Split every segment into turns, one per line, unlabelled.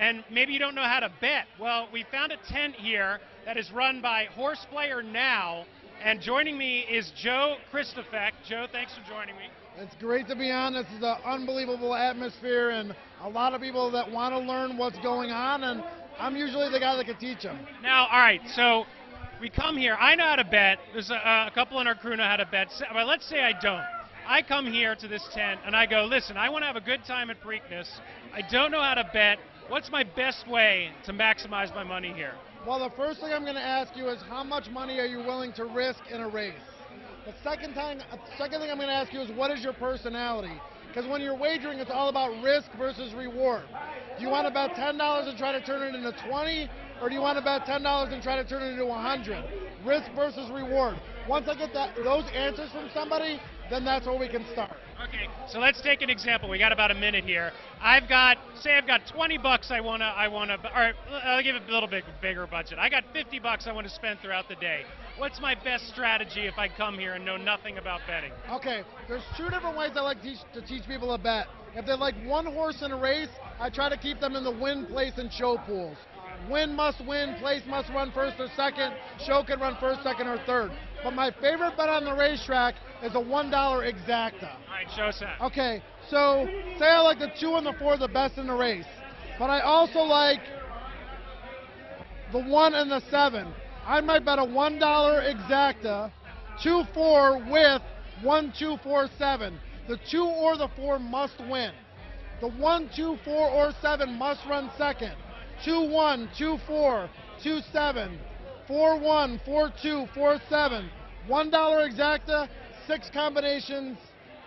and maybe you don't know how to bet. Well, we found a tent here that is run by Horse Player Now, and joining me is Joe Christofek. Joe, thanks for joining me.
It's great to be on. This is an unbelievable atmosphere and a lot of people that want to learn what's going on, and I'm usually the guy that can teach them.
Now, all right, so we come here. I know how to bet. There's a couple in our crew know how to bet. But let's say I don't. I come here to this tent and I go, listen, I want to have a good time at Preakness. I don't know how to bet. What's my best way to maximize my money here?
Well, the first thing I'm going to ask you is how much money are you willing to risk in a race? The second thing I'm going to ask you is what is your personality? Because when you're wagering, it's all about risk versus reward. Do you want to bet $10 and try to turn it into 20, or do you want to bet $10 and try to turn it into 100? Risk versus reward. Once I get those answers from somebody, then that's where we can start.
Okay, so let's take an example. We got about a minute here. I've got 20 bucks I wanna, or I'll give it a little bit bigger budget. I got 50 bucks I want to spend throughout the day. What's my best strategy if I come here and know nothing about betting?
Okay, there's two different ways I like to teach people to bet. If they like one horse in a race, I try to keep them in the win, place, and show pools. Win must win, place must run first or second, show can run first, second, or third. But my favorite bet on the racetrack is a $1 exacta.
All right, show us that.
Okay, so say I like the 2 and the 4 the best in the race, but I also like the 1 and the 7. I might bet a $1 exacta, 2-4 with 1, 2, 4, 7. The 2 or the 4 must win. The 1, 2, 4, or 7 must run second. 2, 1, 2, 4, 2, 7, 4, 1, 4, 2, 4, 7. $1 exacta, 6 combinations,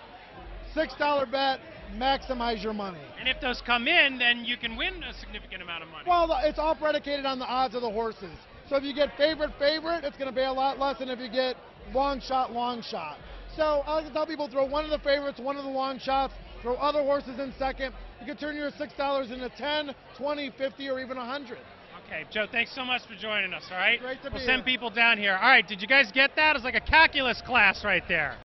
$6 bet, maximize your money.
And if those come in, then you can win a significant amount of money.
Well, it's all predicated on the odds of the horses. So if you get favorite, it's going to be a lot less than if you get long shot. So I like to tell people, throw one of the favorites, one of the long shots, throw other horses in second. You can turn your $6 into 10, 20, 50, or even 100.
Okay, Joe, thanks so much for joining us, all right?
Great to be
We'll send
here.
people down here. All right, did you guys get that? It's like a calculus class right there.